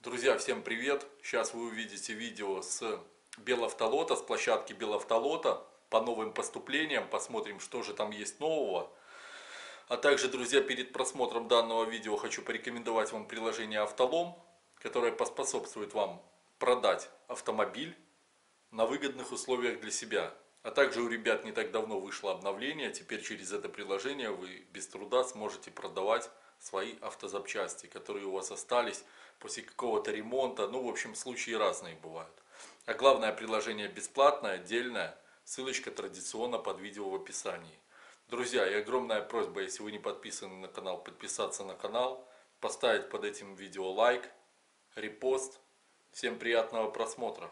Друзья, всем привет! Сейчас вы увидите видео с Белавтолота, с площадки Белавтолота по новым поступлениям. Посмотрим, что же там есть нового. А также, друзья, перед просмотром данного видео хочу порекомендовать вам приложение Автолом, которое поспособствует вам продать автомобиль на выгодных условиях для себя. А также у ребят не так давно вышло обновление. Теперь через это приложение вы без труда сможете продавать свои автозапчасти, которые у вас остались после какого-то ремонта. Ну, в общем, случаи разные бывают. А главное, приложение бесплатное, отдельное. Ссылочка традиционно под видео в описании. Друзья, и огромная просьба, если вы не подписаны на канал, подписаться на канал, поставить под этим видео лайк, репост. Всем приятного просмотра.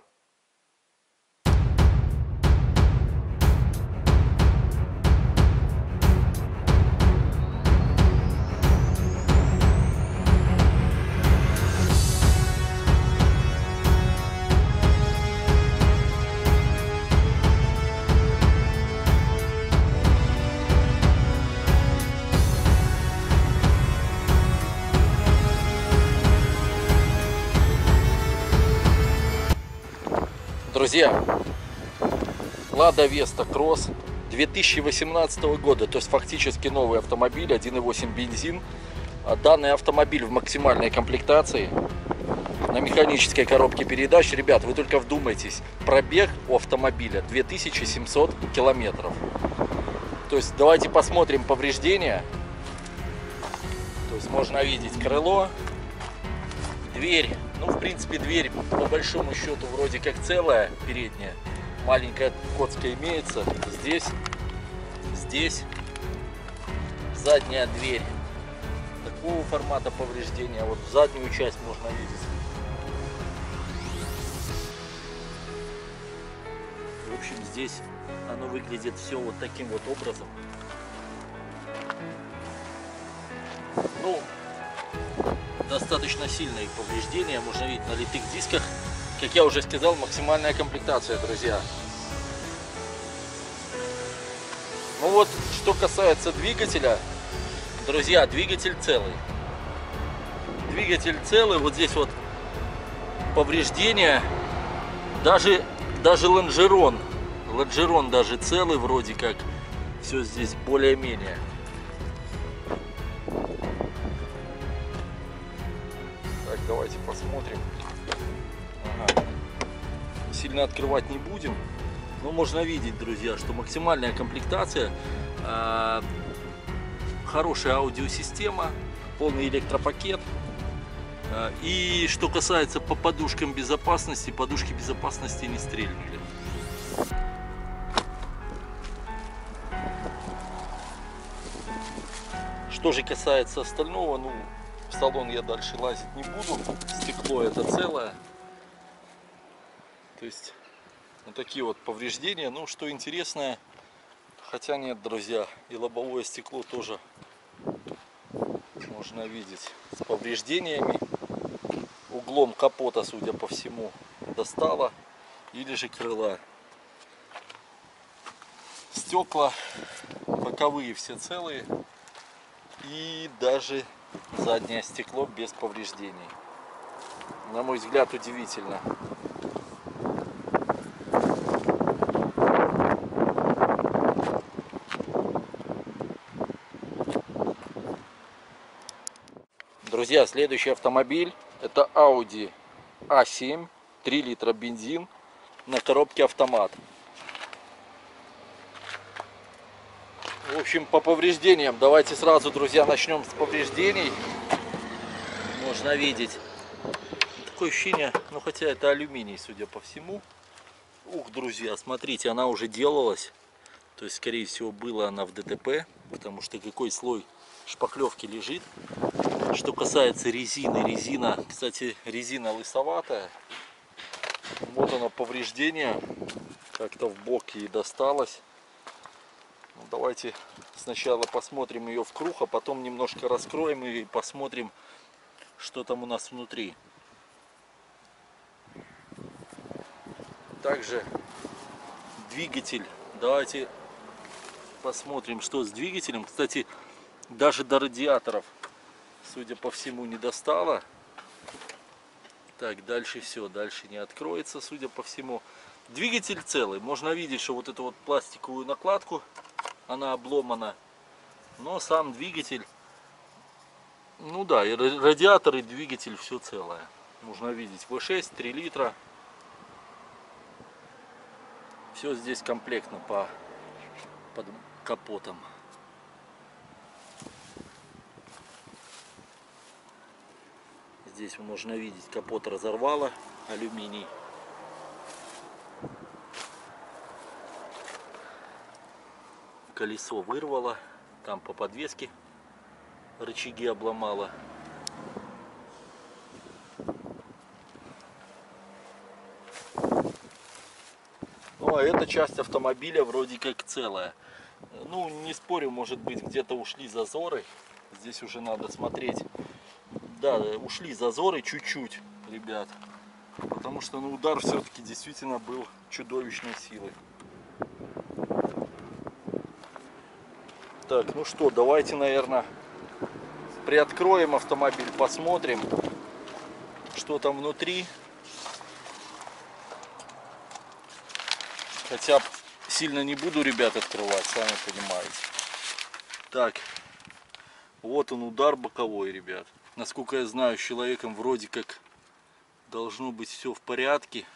Друзья, Lada Vesta Cross 2018 года, то есть фактически новый автомобиль, 1.8 бензин. Данный автомобиль в максимальной комплектации, на механической коробке передач. Ребят, вы только вдумайтесь, пробег у автомобиля 2700 километров. То есть давайте посмотрим повреждения. То есть можно видеть крыло, дверь. Ну, в принципе, дверь по большому счету вроде как целая, передняя. Маленькая коцка имеется. Здесь задняя дверь такого формата повреждения. Вот заднюю часть можно видеть. В общем, здесь оно выглядит все вот таким вот образом. Ну, достаточно сильные повреждения можно видеть на литых дисках. Как я уже сказал, максимальная комплектация, друзья. Ну вот, что касается двигателя, друзья, двигатель целый. Двигатель целый, вот здесь вот повреждения. Даже лонжерон даже целый вроде как. Все здесь более-менее. Давайте посмотрим. Ага. Сильно открывать не будем. Но можно видеть, друзья, что максимальная комплектация, хорошая аудиосистема, полный электропакет. И что касается по подушкам безопасности, подушки безопасности не стрельнули. Что же касается остального, ну, в салон я дальше лазить не буду. Стекло это целое. То есть вот такие вот повреждения. Ну, что интересное, хотя нет, друзья, и лобовое стекло тоже можно видеть с повреждениями. Углом капота, судя по всему, достало. Или же крыла. Стекла боковые все целые. И даже заднее стекло без повреждений. На мой взгляд, удивительно. Друзья, следующий автомобиль это Audi A7, 3 литра бензин на коробке автомат. В общем, по повреждениям, давайте сразу, друзья, начнем с повреждений. Можно видеть такое ощущение, ну хотя это алюминий, судя по всему. Ух, друзья, смотрите, она уже делалась. То есть, скорее всего, была она в ДТП, потому что какой слой шпаклевки лежит. Что касается резины, резина, кстати, резина лысоватая. Вот оно повреждение, как-то в бок ей досталось. Ну, давайте сначала посмотрим ее в круг, а потом немножко раскроем и посмотрим, что там у нас внутри. Также двигатель. Давайте посмотрим, что с двигателем. Кстати, даже до радиаторов, судя по всему, не достало. Так, дальше все, дальше не откроется, судя по всему. Двигатель целый, можно видеть, что вот эту вот пластиковую накладку, она обломана. Но сам двигатель, ну да, и радиатор, и двигатель, все целое. Можно видеть V6, 3 литра. Все здесь комплектно под капотом. Здесь можно видеть, капот разорвало, алюминий. Колесо вырвало, там по подвеске рычаги обломало. Ну а эта часть автомобиля вроде как целая. Ну, не спорю, может быть, где-то ушли зазоры. Здесь уже надо смотреть. Да, ушли зазоры чуть-чуть, ребят. Потому что ну, удар все-таки действительно был чудовищной силы. Так, ну что, давайте, наверное, приоткроем автомобиль, посмотрим, что там внутри. Хотя сильно не буду, ребят, открывать, сами понимаете. Так, вот он, удар боковой, ребят. Насколько я знаю, с человеком вроде как должно быть все в порядке.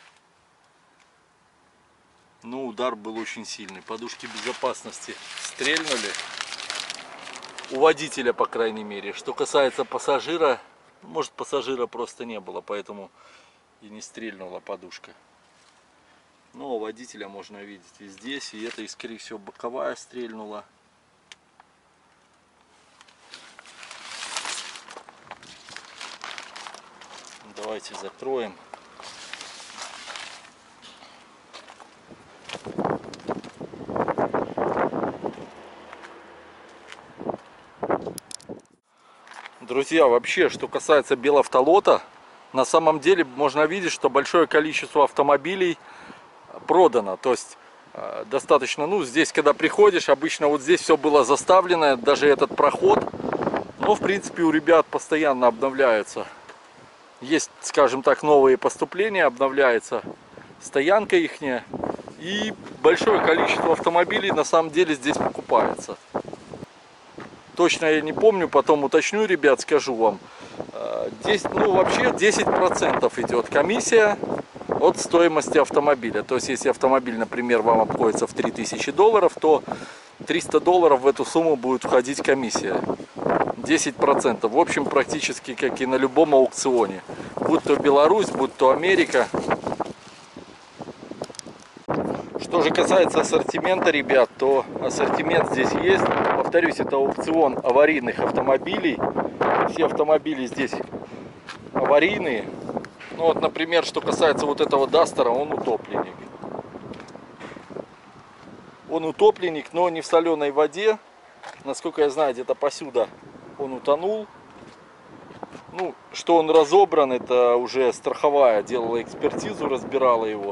Но удар был очень сильный. Подушки безопасности стрельнули. У водителя, по крайней мере. Что касается пассажира, может, пассажира просто не было, поэтому и не стрельнула подушка. Но у водителя можно видеть и здесь, и это, и скорее всего, боковая стрельнула. Давайте закроем. Друзья, вообще, что касается Белавтолота, на самом деле можно видеть, что большое количество автомобилей продано. То есть достаточно, ну здесь когда приходишь, обычно вот здесь все было заставлено, даже этот проход. Но в принципе у ребят постоянно обновляются. Есть, скажем так, новые поступления, обновляется стоянка ихняя. И большое количество автомобилей на самом деле здесь покупается. Точно я не помню, потом уточню, ребят, скажу вам. Здесь, ну, вообще 10% идет комиссия от стоимости автомобиля. То есть, если автомобиль, например, вам обходится в $3000, то $300 в эту сумму будет входить комиссия. 10%. В общем, практически как и на любом аукционе. Будь то Беларусь, будь то Америка. Что же касается ассортимента, ребят, то ассортимент здесь есть. Повторюсь, это аукцион аварийных автомобилей. Все автомобили здесь аварийные. Ну вот, например, что касается вот этого Дастера, он утопленник. Он утопленник, но не в соленой воде. Насколько я знаю, где-то посюда он утонул. Ну, что он разобран, это уже страховая делала экспертизу, разбирала его.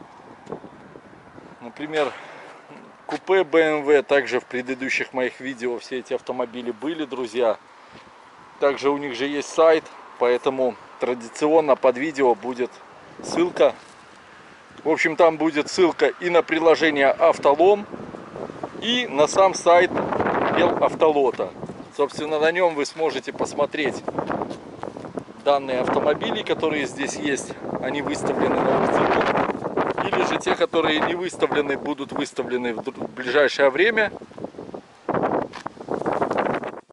Например, купе BMW, также в предыдущих моих видео все эти автомобили были, друзья. Также у них же есть сайт, поэтому традиционно под видео будет ссылка. В общем, там будет ссылка и на приложение Автолом, и на сам сайт Белавтолота. Собственно, на нем вы сможете посмотреть данные автомобили, которые здесь есть. Они выставлены на аукцион. Или же те, которые не выставлены, будут выставлены в ближайшее время.